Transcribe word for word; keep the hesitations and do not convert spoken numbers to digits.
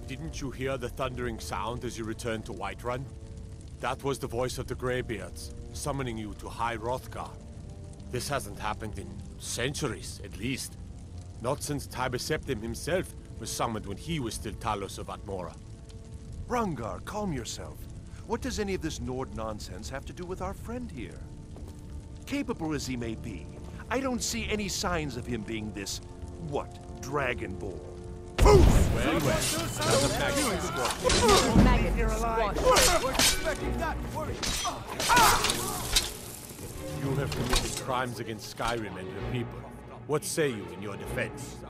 Didn't you hear the thundering sound as you returned to Whiterun? That was the voice of the Greybeards, summoning you to High Hrothgar. This hasn't happened in centuries, at least. Not since Tiber Septim himself was summoned when he was still Talos of Atmora. Rungar, calm yourself. What does any of this Nord nonsense have to do with our friend here? Capable as he may be, I don't see any signs of him being this, what, Dragonborn. Poof! Well, well, another magnet squad. Maggot here alive. We're expecting that. Worry. You have committed crimes against Skyrim and her people. What say you in your defense?